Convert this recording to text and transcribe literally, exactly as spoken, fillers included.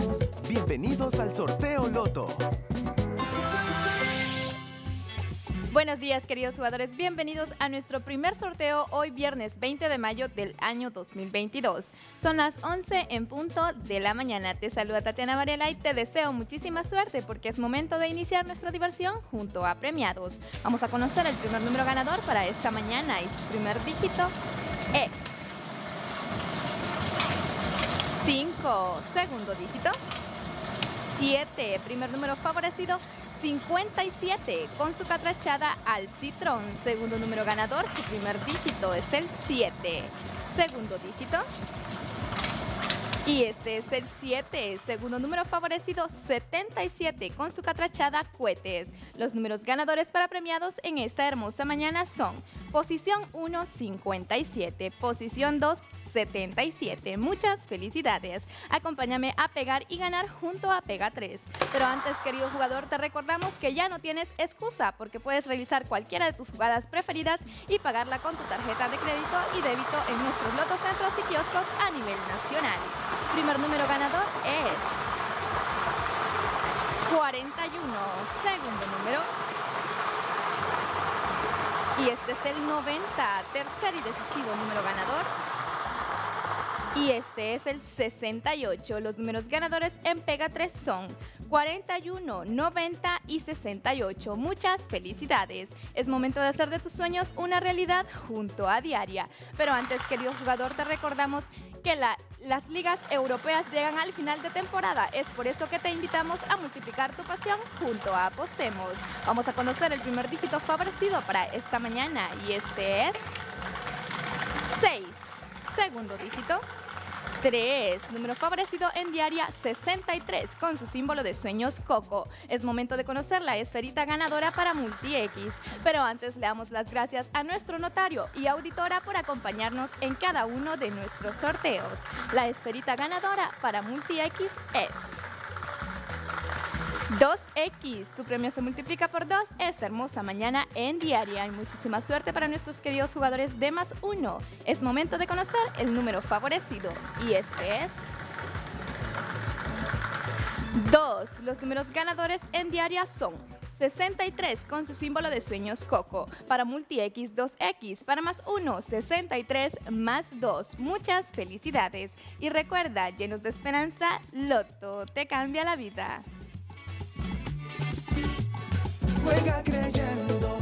amigos, bienvenidos al Sorteo Loto. Buenos días, queridos jugadores, bienvenidos a nuestro primer sorteo hoy viernes veinte de mayo del año dos mil veintidós. Son las once en punto de la mañana. Te saluda Tatiana Varela y te deseo muchísima suerte porque es momento de iniciar nuestra diversión junto a premiados. Vamos a conocer el primer número ganador para esta mañana y su primer dígito es cinco, segundo dígito siete, primer número favorecido cincuenta y siete, con su catrachada al citrón. Segundo número ganador, su primer dígito es el siete. Segundo dígito. Y este es el siete, segundo número favorecido setenta y siete, con su catrachada cohetes. Los números ganadores para premiados en esta hermosa mañana son posición uno, cincuenta y siete, posición dos, setenta y siete. Muchas felicidades. Acompáñame a pegar y ganar junto a Pega tres. Pero antes, querido jugador, te recordamos que ya no tienes excusa porque puedes realizar cualquiera de tus jugadas preferidas y pagarla con tu tarjeta de crédito y débito en nuestros lotocentros y kioscos a nivel nacional. Primer número ganador es cuarenta y uno. Segundo número. Y este es el noventa. Tercer y decisivo número ganador. Y este es el sesenta y ocho. Los números ganadores en Pega tres son cuarenta y uno, noventa y sesenta y ocho. Muchas felicidades. Es momento de hacer de tus sueños una realidad junto a Diaria. Pero antes, querido jugador, te recordamos que la, las ligas europeas llegan al final de temporada. Es por eso que te invitamos a multiplicar tu pasión junto a Apostemos. Vamos a conocer el primer dígito favorecido para esta mañana y este es seis. Segundo dígito, tres. Número favorecido en Diaria, sesenta y tres, con su símbolo de sueños Coco. Es momento de conocer la esferita ganadora para MultiX. Pero antes le damos las gracias a nuestro notario y auditora por acompañarnos en cada uno de nuestros sorteos. La esferita ganadora para MultiX es dos equis. Tu premio se multiplica por dos esta hermosa mañana en Diaria. Y muchísima suerte para nuestros queridos jugadores de más uno. Es momento de conocer el número favorecido. Y este es dos. Los números ganadores en Diaria son sesenta y tres, con su símbolo de sueños Coco. Para MultiX, dos equis. Para más uno, sesenta y tres más dos. Muchas felicidades. Y recuerda, llenos de esperanza, Loto te cambia la vida. Juega creyendo.